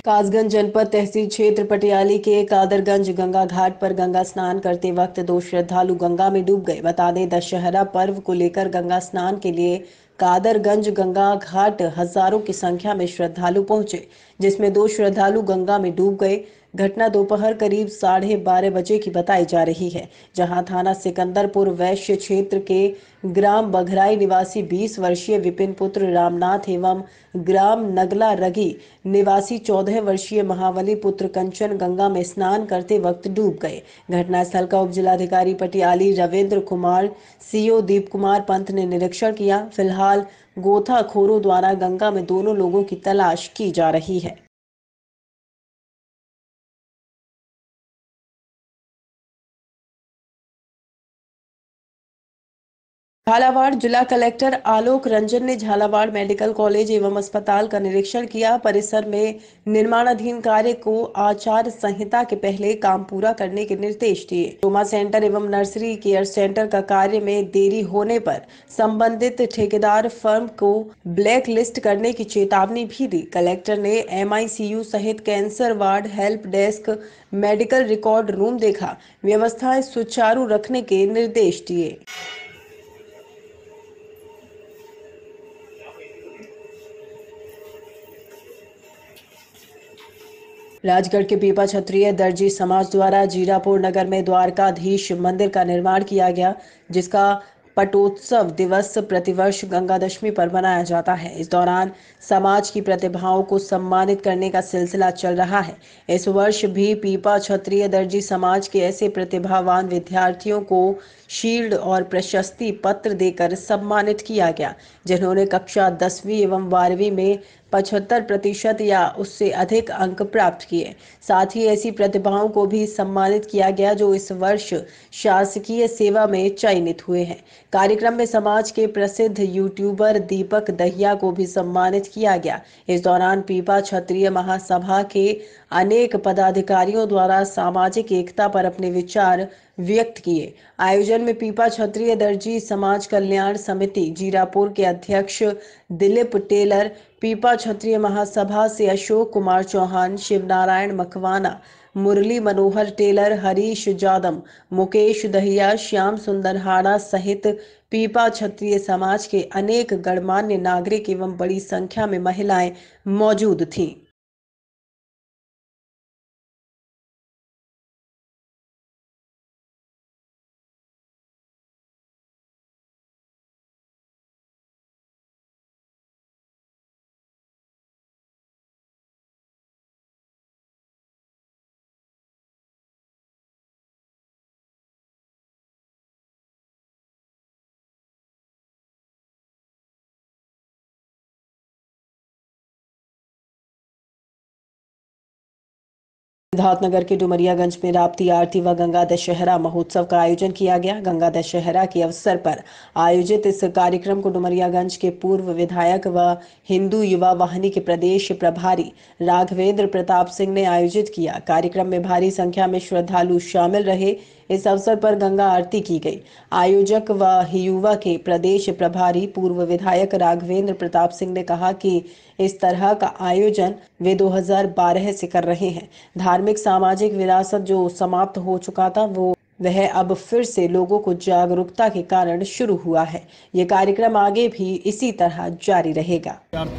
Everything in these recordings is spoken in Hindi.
कासगंज जनपद तहसील क्षेत्र पटियाली के कादरगंज गंगा घाट पर गंगा स्नान करते वक्त दो श्रद्धालु गंगा में डूब गए। बता दें, दशहरा पर्व को लेकर गंगा स्नान के लिए कादरगंज गंगा घाट हजारों की संख्या में श्रद्धालु पहुंचे, जिसमें दो श्रद्धालु गंगा में डूब गए। घटना दोपहर करीब 12:30 बजे की बताई जा रही है, जहां थाना सिकंदरपुर वैश्य क्षेत्र के ग्राम बघराई निवासी 20 वर्षीय विपिन पुत्र रामनाथ एवं ग्राम नगला रगी निवासी 14 वर्षीय महावली पुत्र कंचन गंगा में स्नान करते वक्त डूब गए। घटनास्थल का उप जिलाधिकारी पटियाली रविंद्र कुमार, सीओ दीप कुमार पंत ने निरीक्षण किया। फिलहाल गोताखोरों द्वारा गंगा में दोनों लोगों की तलाश की जा रही है। झालावाड़ जिला कलेक्टर आलोक रंजन ने झालावाड़ मेडिकल कॉलेज एवं अस्पताल का निरीक्षण किया। परिसर में निर्माणाधीन कार्य को आचार संहिता के पहले काम पूरा करने के निर्देश दिए। ट्रोमा सेंटर एवं नर्सरी केयर सेंटर का कार्य में देरी होने पर संबंधित ठेकेदार फर्म को ब्लैक लिस्ट करने की चेतावनी भी दी। कलेक्टर ने MICU सहित cancer ward, help desk, medical record room देखा। व्यवस्थाएं सुचारू रखने के निर्देश दिए। राजगढ़ के पीपा क्षत्रिय दर्जी समाज द्वारा जीरापुर नगर में द्वारकाधीश मंदिर का निर्माण किया गया, जिसका पटोत्सव दिवस प्रतिवर्ष गंगा दशमी पर मनाया जाता है। इस दौरान समाज की प्रतिभाओं को सम्मानित करने का सिलसिला चल रहा है। इस वर्ष भी पीपा क्षत्रिय दर्जी समाज के ऐसे प्रतिभावान विद्यार्थियों को शील्ड और प्रशस्ति पत्र देकर सम्मानित किया गया, जिन्होंने कक्षा 10वीं एवं 12वीं में 75% या उससे अधिक अंक प्राप्त किए। साथ ही ऐसी प्रतिभाओं को भी सम्मानित किया गया जो इस वर्ष शासकीय सेवा में चयनित हुए हैं। कार्यक्रम में समाज के प्रसिद्ध यूट्यूबर दीपक दहिया को भी सम्मानित किया गया। इस दौरान पीपा क्षत्रिय महासभा के अनेक पदाधिकारियों द्वारा सामाजिक एकता पर अपने विचार व्यक्त किए। आयोजन में पीपा क्षत्रिय दर्जी समाज कल्याण समिति जीरापुर के अध्यक्ष दिलीप टेलर, पीपा क्षत्रिय महासभा से अशोक कुमार चौहान, शिवनारायण मकवाना, मुरली मनोहर टेलर, हरीश जादम, मुकेश दहिया, श्याम सुंदर हाड़ा सहित पीपा क्षत्रिय समाज के अनेक गणमान्य नागरिक एवं बड़ी संख्या में महिलाएं मौजूद थीं। सिद्धार्थनगर के डुमरियागंज में राप्ती आरती व गंगा दशहरा महोत्सव का आयोजन किया गया। गंगा दशहरा के अवसर पर आयोजित इस कार्यक्रम को डुमरियागंज के पूर्व विधायक व हिंदू युवा वाहिनी के प्रदेश प्रभारी राघवेंद्र प्रताप सिंह ने आयोजित किया। कार्यक्रम में भारी संख्या में श्रद्धालु शामिल रहे। इस अवसर पर गंगा आरती की गई। आयोजक व युवा के प्रदेश प्रभारी पूर्व विधायक राघवेंद्र प्रताप सिंह ने कहा कि इस तरह का आयोजन वे 2012 से कर रहे हैं। धार्मिक सामाजिक विरासत जो समाप्त हो चुका था वह अब फिर से लोगों को जागरूकता के कारण शुरू हुआ है। ये कार्यक्रम आगे भी इसी तरह जारी रहेगा।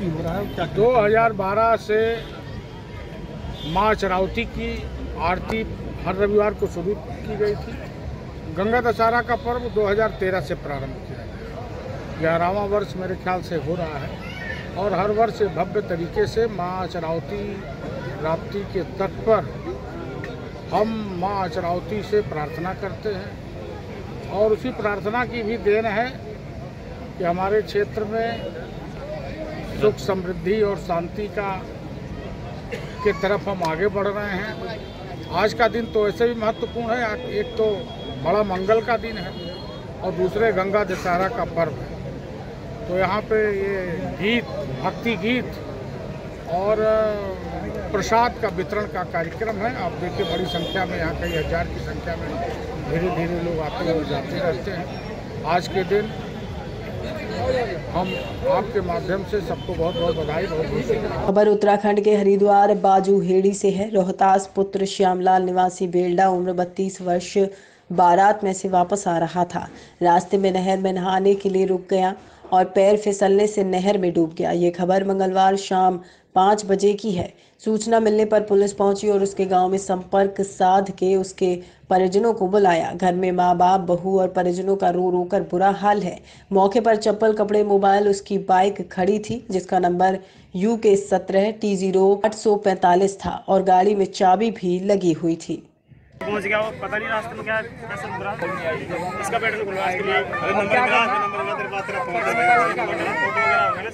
2012 से मां चरावती की आरती हर रविवार को शुरू की गई थी। गंगा दशहरा का पर्व 2013 से प्रारंभ किया गया। 11वां वर्ष मेरे ख्याल से हो रहा है और हर वर्ष भव्य तरीके से मां चरावती राप्ती के तट पर हम मां चरावती से प्रार्थना करते हैं और उसी प्रार्थना की भी देन है कि हमारे क्षेत्र में सुख समृद्धि और शांति के तरफ हम आगे बढ़ रहे हैं। आज का दिन तो ऐसे भी महत्वपूर्ण है, एक तो बड़ा मंगल का दिन है और दूसरे गंगा दशहरा का पर्व है। तो यहाँ पे ये गीत, भक्ति गीत और प्रसाद का वितरण का कार्यक्रम है। आप देखिए बड़ी संख्या में, यहाँ कई हजार की संख्या में धीरे धीरे लोग आते और जाते रहते हैं। आज के दिन हम आपके माध्यम से सबको बहुत बहुत बधाई, बहुत बहुत शुभकामनाएं। खबर उत्तराखंड के हरिद्वार बाजूहेड़ी से है। रोहतास पुत्र श्यामलाल निवासी बेलडा उम्र 32 वर्ष बारात में से वापस आ रहा था। रास्ते में नहर में नहाने के लिए रुक गया और पैर फिसलने से नहर में डूब गया। ये खबर मंगलवार शाम 5 बजे की है। सूचना मिलने पर पुलिस पहुंची और उसके गांव में संपर्क साध के उसके परिजनों को बुलाया। घर में माँ बाप, बहू और परिजनों का रो रो कर बुरा हाल है। मौके पर चप्पल, कपड़े, मोबाइल, उसकी बाइक खड़ी थी जिसका नंबर UK17 T0845 था और गाड़ी में चाबी भी लगी हुई थी। पहुंच गया वो, पता नहीं रास्ते में क्या कैसे मुकरा इसका पेट्रोल खुलवा इसके लिए नंबर तेरे पास तेरा फोन फोटो वगैरह होगा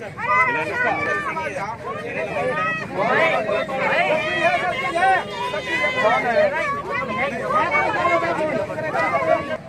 ना सर।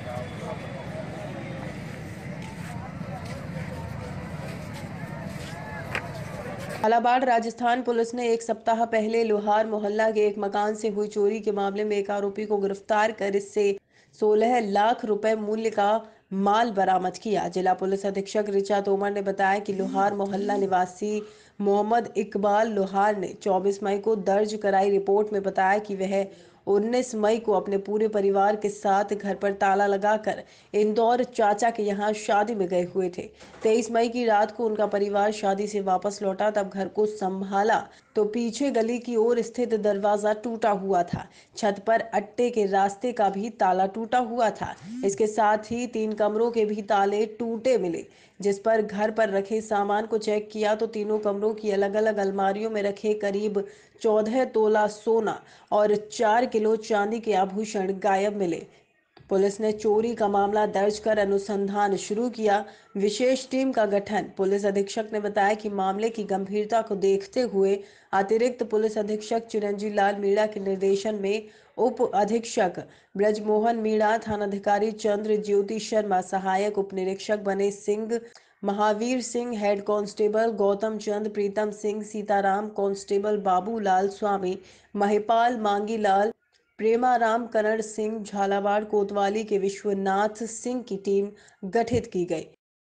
झालावाड़ राजस्थान पुलिस ने एक सप्ताह पहले लोहार मोहल्ला के एक मकान से हुई चोरी के मामले में एक आरोपी को गिरफ्तार कर इससे 16 लाख रुपए मूल्य का माल बरामद किया। जिला पुलिस अधीक्षक ऋचा तोमर ने बताया कि लोहार मोहल्ला निवासी मोहम्मद इकबाल लोहार ने 24 मई को दर्ज कराई रिपोर्ट में बताया कि वह 19 मई को अपने पूरे परिवार के साथ घर पर ताला लगाकर इंदौर चाचा के यहाँ शादी में गए हुए थे। 23 मई की रात को उनका परिवार शादी से वापस लौटा, तब घर को संभाला तो पीछे गली की ओर स्थित दरवाजा टूटा हुआ था। छत पर अट्टे के रास्ते का भी ताला टूटा हुआ था। इसके साथ ही 3 कमरों के भी ताले टूटे मिले। जिस पर घर पर रखे सामान को चेक किया तो तीनों कमरों की अलग अलग अलमारियों में रखे करीब 14 तोला सोना और 4 किलो चांदी के आभूषण गायब मिले। पुलिस ने चोरी का मामला दर्ज कर अनुसंधान शुरू किया। विशेष टीम का गठन। पुलिस अधीक्षक ने बताया कि मामले की गंभीरता को देखते हुए अतिरिक्त पुलिस अधीक्षक चिरंजीव लाल मीणा के निर्देशन में उप अधीक्षक ब्रजमोहन मीणा, थानाधिकारी चंद्र ज्योति शर्मा, सहायक उप निरीक्षक Bane Singh, Mahavir Singh, head constable Gautam Chand, Pritam Singh, Sitaram, constable Babulal Swami, Mahipal Mangilal, Premaram, Karan Singh, Jhalawar कोतवाली के विश्वनाथ सिंह की टीम गठित की गई।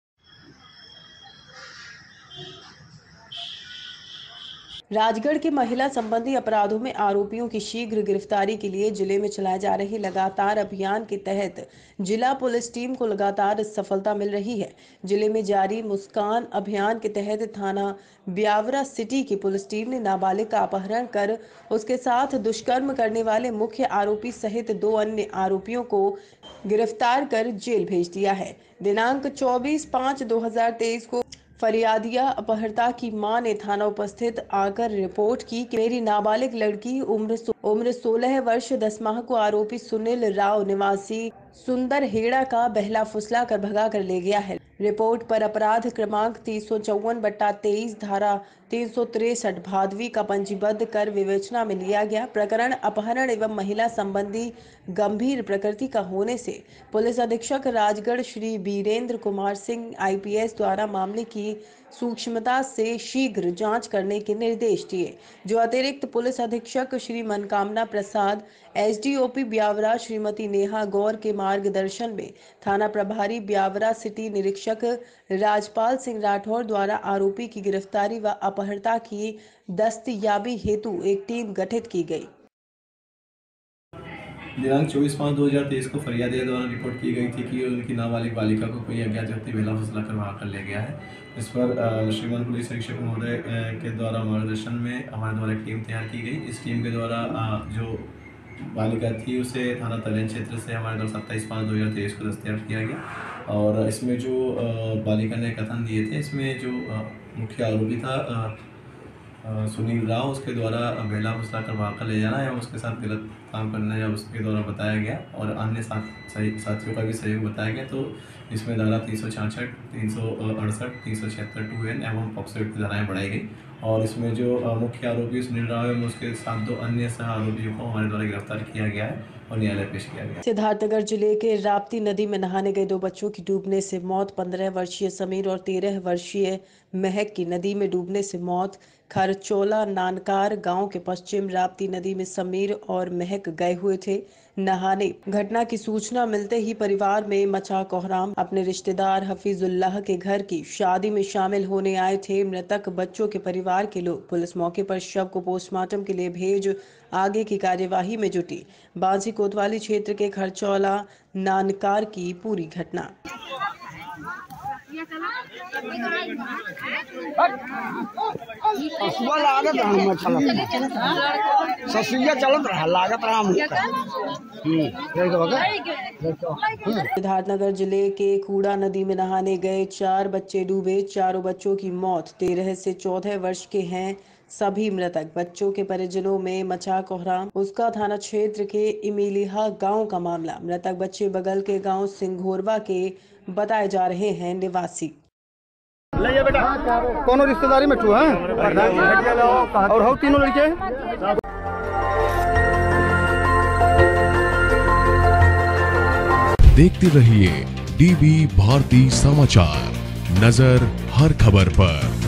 राजगढ़ के महिला संबंधी अपराधों में आरोपियों की शीघ्र गिरफ्तारी के लिए जिले में चलाए जा रहे लगातार अभियान के तहत जिला पुलिस टीम को लगातार सफलता मिल रही है। जिले में जारी मुस्कान अभियान के तहत थाना ब्यावरा सिटी की पुलिस टीम ने नाबालिग का अपहरण कर उसके साथ दुष्कर्म करने वाले मुख्य आरोपी सहित 2 अन्य आरोपियों को गिरफ्तार कर जेल भेज दिया है। दिनांक 24/5/2023 को फरियादिया अपहर्ता की मां ने थाना उपस्थित आकर रिपोर्ट की कि मेरी नाबालिग लड़की उम्र 16 वर्ष 10 माह को आरोपी सुनील राव निवासी सुंदर हेड़ा का बहला फुसला कर भगा कर ले गया है। रिपोर्ट पर अपराध क्रमांक 354/23 धारा 363 भादवी का पंजीबद्ध कर विवेचना में लिया गया। प्रकरण अपहरण एवं महिला संबंधी गंभीर प्रकृति का होने से पुलिस अधीक्षक राजगढ़ श्री बीरेंद्र कुमार सिंह IPS द्वारा मामले की सूक्ष्मता से शीघ्र जांच करने के निर्देश दिए, जो अतिरिक्त पुलिस अधीक्षक श्री मनकामना प्रसाद, SDOP ब्यावरा श्रीमती नेहा गौर के मार्गदर्शन में थाना प्रभारी ब्यावरा सिटी निरीक्षक राजपाल सिंह राठौर द्वारा आरोपी की गिरफ्तारी व अपहर्ता की दस्तयाबी हेतु एक टीम गठित की गई। दिनांक 24/5/2023 को फरियादिया द्वारा रिपोर्ट की गई थी कि उनकी नाबालिग बालिका को कोई अज्ञात व्यक्ति बेला फुसला कर वहाँ कर ले गया है। इस पर श्रीमान पुलिस अधीक्षक महोदय के द्वारा मार्गदर्शन में हमारे द्वारा एक टीम तैयार की गई। इस टीम के द्वारा जो बालिका थी उसे थाना तलेन क्षेत्र से हमारे द्वारा 27/5/2023 को दस्तयाब किया गया और इसमें जो बालिका ने कथन दिए थे, इसमें जो मुख्य आरोपी था सुनील राव, उसके द्वारा बेला फुसला कर भाग कर ले जाना या उसके साथ गलत काम करना या उसके द्वारा बताया गया और अन्य साथियों का भी सहयोग बताया गया। तो इसमें धारा 366, 368, 376 2N एवं पॉक्सो की धाराएँ बढ़ाई गई और इसमें जो मुख्य आरोपी सुनील राव एवं उसके साथ 2 अन्य सह आरोपियों को हमारे द्वारा गिरफ्तार किया गया है और न्यायालय पेश किया गया। सिद्धार्थनगर जिले के राप्ती नदी में नहाने गए 2 बच्चों की डूबने से मौत। 15 वर्षीय समीर और 13 वर्षीय महक की नदी में डूबने से मौत। खरचोला नानकार गांव के पश्चिम राप्ती नदी में समीर और महक गए हुए थे। नहाने। घटना की सूचना मिलते ही परिवार में मचा कोहराम। अपने रिश्तेदार हफीजुल्लाह के घर की शादी में शामिल होने आए थे मृतक बच्चों के परिवार के लोग। पुलिस मौके पर शव को पोस्टमार्टम के लिए भेज आगे की कार्यवाही में जुटी। बांसी कोतवाली क्षेत्र के खरचौला नानकार की पूरी घटना। सिद्धार्थनगर जिले के कूड़ा नदी में नहाने गए 4 बच्चे डूबे। चारों बच्चों की मौत 13 से 14 वर्ष के हैं। सभी मृतक बच्चों के परिजनों में मचा कोहराम। उसका थाना क्षेत्र के इमिलिहा गांव का मामला। मृतक बच्चे बगल के गांव सिंघोरवा के बताए जा रहे हैं निवासी। कोनो रिश्तेदारी में टू है और हो तीनों लड़के। देखते रहिए डीबी भारती समाचार, नजर हर खबर पर।